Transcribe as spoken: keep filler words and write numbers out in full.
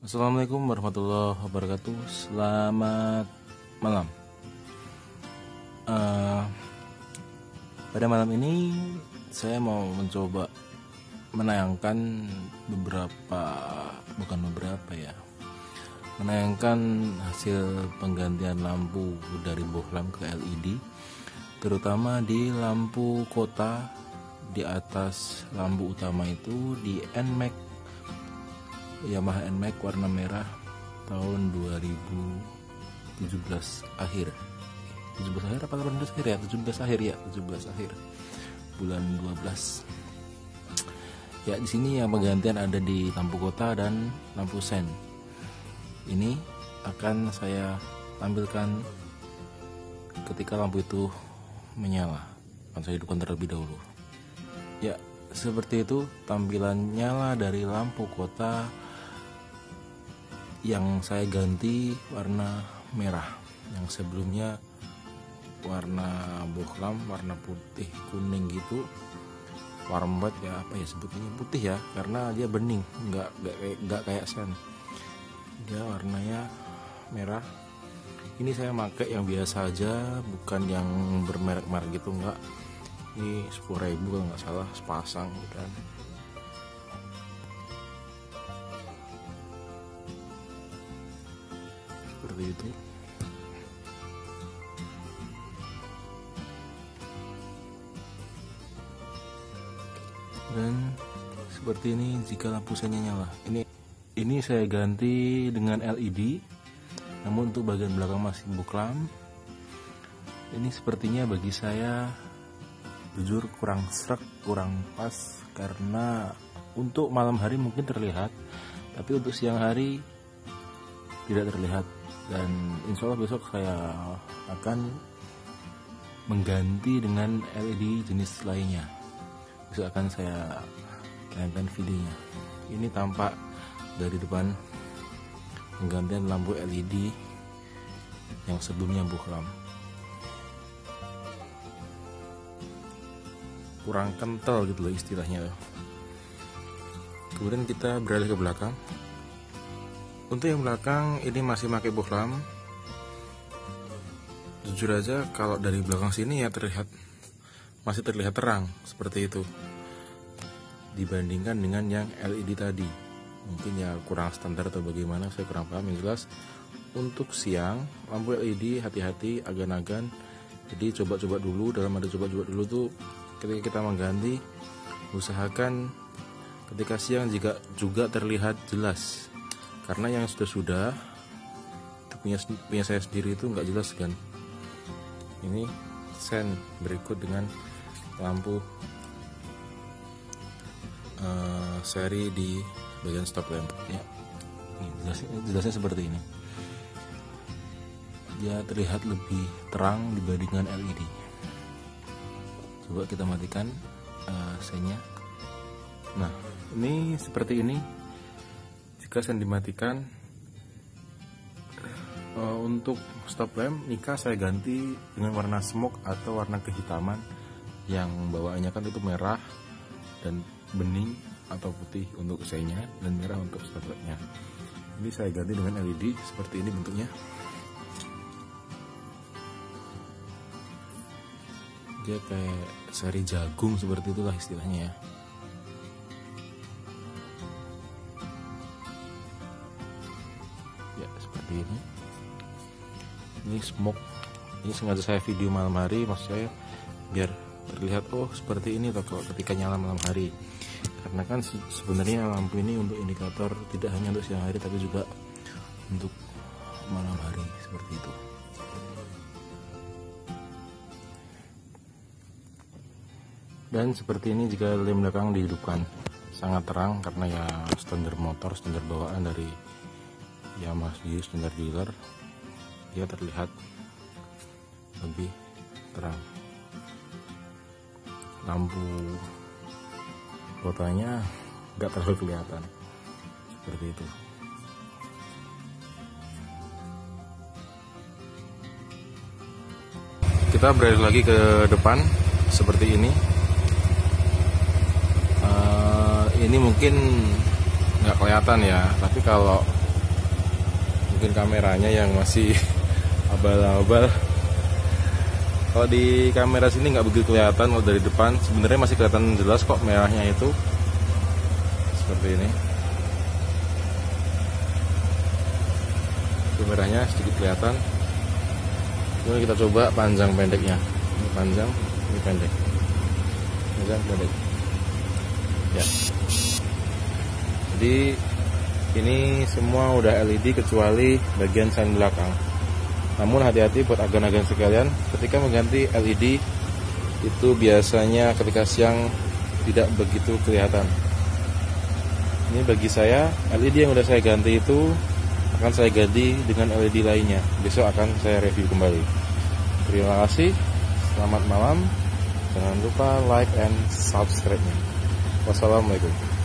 Assalamualaikum warahmatullahi wabarakatuh. Selamat malam. Uh, pada malam ini saya mau mencoba menayangkan beberapa, bukan beberapa ya, menayangkan hasil penggantian lampu dari bohlam ke L E D, terutama di lampu kota. Di atas lampu utama itu di N M A C, Yamaha N M A C warna merah tahun dua ribu tujuh belas akhir. tujuh belas akhir apa delapan belas akhir ya? tujuh belas akhir ya, tujuh belas akhir. Bulan dua belas. Ya, di sini yang penggantian ada di lampu kota dan lampu sen. Ini akan saya tampilkan ketika lampu itu menyala. Akan saya hidupkan terlebih dahulu. Ya, seperti itu tampilan nyala dari lampu kota yang saya ganti warna merah. Yang sebelumnya warna bohlam, warna putih kuning gitu, warm white ya, apa ya sebetulnya putih ya, karena dia bening, nggak nggak nggak kayak sen. Dia warnanya merah. Ini saya pakai yang biasa aja, bukan yang bermerek-merek gitu, nggak. Ini sepuluh ribu kalau nggak salah sepasang kan. Seperti itu. Dan seperti ini jika lampu sennya nyala. Ini ini saya ganti dengan L E D, namun untuk bagian belakang masih bohlam. Ini sepertinya bagi saya jujur kurang srek, kurang pas, karena untuk malam hari mungkin terlihat, tapi untuk siang hari tidak terlihat. Dan insya Allah besok saya akan mengganti dengan L E D jenis lainnya. Besok akan saya tayangkan videonya. Ini tampak dari depan penggantian lampu L E D yang sebelumnya bohlam. Kurang kental gitu loh istilahnya. Kemudian kita beralih ke belakang. Untuk yang belakang ini masih pakai bohlam. Jujur aja kalau dari belakang sini ya terlihat masih terlihat terang seperti itu dibandingkan dengan yang L E D tadi. Mungkin ya kurang standar atau bagaimana, saya kurang paham. Yang jelas untuk siang lampu L E D hati-hati, agan-agan. Jadi coba-coba dulu, dalam ada coba-coba dulu tuh ketika kita mengganti, usahakan ketika siang jika juga terlihat jelas, karena yang sudah-sudah itu punya, punya saya sendiri itu nggak jelas kan. Ini sen berikut dengan lampu uh, seri di bagian stop lamp ya. Ini jelasnya, jelasnya seperti ini. Dia terlihat lebih terang dibandingkan L E D. Coba kita matikan uh, sennya. Nah, ini seperti ini. Jika sen dimatikan, uh, untuk stop lamp Nikah saya ganti dengan warna smoke atau warna kehitaman, yang bawaannya kan itu merah dan bening atau putih untuk sennya dan merah untuk stop lampnya. Ini saya ganti dengan L E D seperti ini bentuknya. Dia kayak sari jagung seperti itulah istilahnya ya. Ya seperti ini. Ini smoke. Ini sengaja saya video malam hari, maksud saya biar terlihat oh seperti ini toh kalau ketika nyala malam hari. Karena kan sebenarnya lampu ini untuk indikator tidak hanya untuk siang hari tapi juga untuk malam hari seperti itu. Dan seperti ini jika lem belakang dihidupkan, sangat terang karena ya standar motor, standar bawaan dari Yamaha sendiri, standar dealer, dia terlihat lebih terang. Lampu kotanya nggak terlalu kelihatan seperti itu. Kita beralih lagi ke depan seperti ini. Uh, ini mungkin nggak kelihatan ya, tapi kalau mungkin kameranya yang masih abal-abal. Kalau di kamera sini nggak begitu kelihatan, kalau dari depan sebenarnya masih kelihatan jelas kok merahnya itu seperti ini. Itu merahnya sedikit kelihatan. Kemudian kita coba panjang pendeknya. Ini panjang, ini pendek. Panjang pendek. Ya. Jadi ini semua udah L E D kecuali bagian sen belakang. Namun hati-hati buat agan-agan sekalian, ketika mengganti L E D itu biasanya ketika siang tidak begitu kelihatan. Ini bagi saya L E D yang udah saya ganti itu akan saya ganti dengan L E D lainnya. Besok akan saya review kembali. Terima kasih. Selamat malam. Jangan lupa like and subscribe-nya. Wassalamualaikum.